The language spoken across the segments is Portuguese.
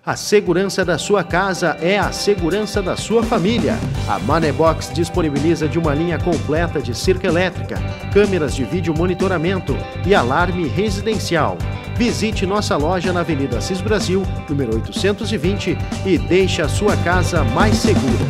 A segurança da sua casa é a segurança da sua família. A Manebox disponibiliza de uma linha completa de cerca elétrica, câmeras de vídeo monitoramento e alarme residencial. Visite nossa loja na Avenida Assis Brasil, número 820 e deixe a sua casa mais segura.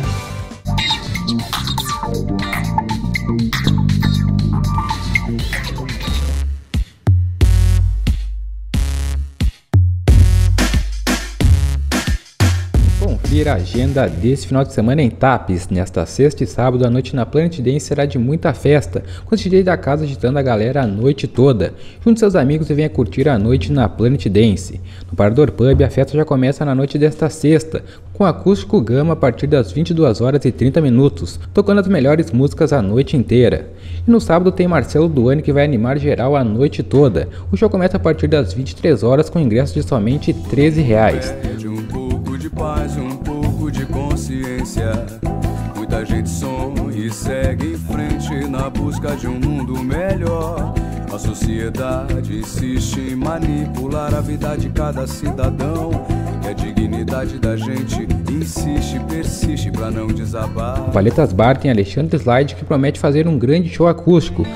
Confira a agenda desse final de semana em Tapes. Nesta sexta e sábado, a noite na Planet Dance será de muita festa, com os DJs da casa agitando a galera a noite toda. Junte seus amigos e venha curtir a noite na Planet Dance. No Parador Pub, a festa já começa na noite desta sexta, com acústico gama a partir das 22 horas e 30 minutos, tocando as melhores músicas a noite inteira. E no sábado tem Marcelo Duane, que vai animar geral a noite toda. O show começa a partir das 23 horas com ingresso de somente R$ 13. De paz, um pouco de consciência. Muita gente sonha e segue em frente na busca de um mundo melhor. A sociedade insiste em manipular a vida de cada cidadão. E a dignidade da gente insiste, persiste pra não desabar. Paletas Bar tem Alexandre Slide, que promete fazer um grande show acústico.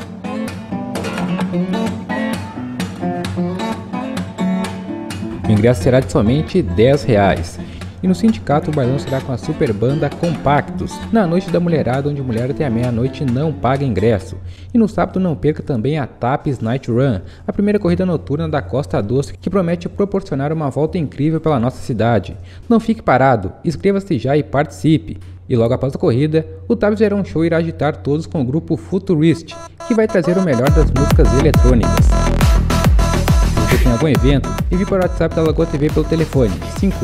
O ingresso será de somente R$ 10. E no Sindicato, o bailão será com a super banda Compactos, na Noite da Mulherada, onde mulher até a meia-noite não paga ingresso. E no sábado não perca também a Tapes Night Run, a primeira corrida noturna da Costa Doce, que promete proporcionar uma volta incrível pela nossa cidade. Não fique parado, inscreva-se já e participe. E logo após a corrida, o Tapes Verão Show irá agitar todos com o grupo Futurist, que vai trazer o melhor das músicas eletrônicas. Se você tem algum evento, envie para o WhatsApp da Lagoa TV pelo telefone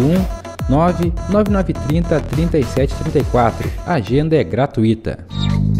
51 99930 3734. A agenda é gratuita.